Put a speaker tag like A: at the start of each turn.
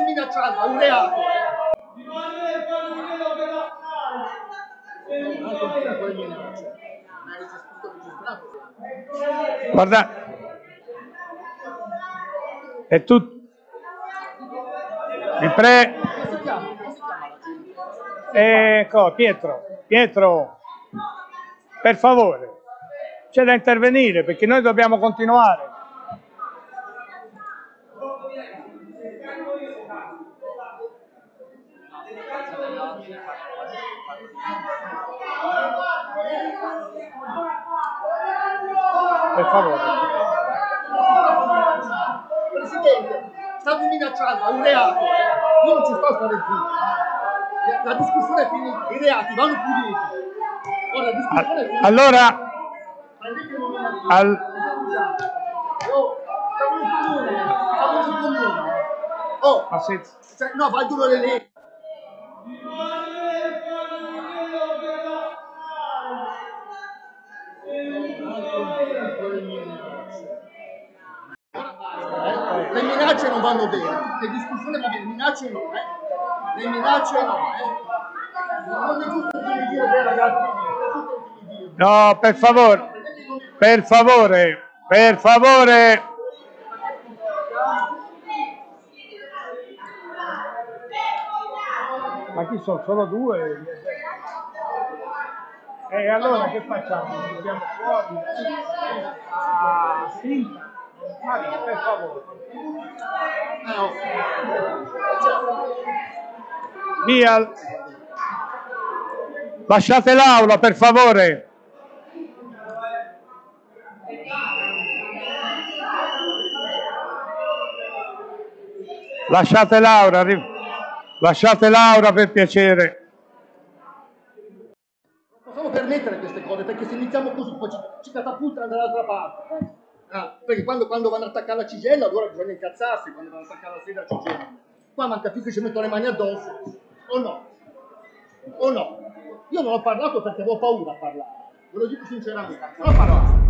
A: minacciando, è un reato.
B: Guarda, e tu ecco, Pietro, per favore, c'è da intervenire perché noi dobbiamo continuare. Per favore.
A: Presidente, state minacciando, è un reato. Io non ci sto a stare zitto. La discussione è finita, i reati vanno puniti. Ora, la discussione è finita.
B: Allora,
A: Siamo in comune. Oh, cioè, no, valgono le leggi. Le minacce non vanno bene, le discussioni vanno bene, minacce no, le minacce no, non è giusto dire beh ragazzi,
B: no, per favore. Ma chi sono? Solo due? E allora che facciamo? Andiamo fuori? Ah, sì? Maria, per favore. Via. Lasciate l'aula, per favore. Lasciate l'aula per piacere.
A: Non possiamo permettere queste cose, perché se iniziamo così poi ci catapultano dall'altra parte. Perché quando vanno ad attaccare la Cigella allora bisogna incazzarsi, quando vanno ad attaccare la sede alla Cigella. Qua manca più che ci mettono le mani addosso. O no? O no? Io non ho parlato perché avevo paura a parlare. Ve lo dico sinceramente. Non ho parlato.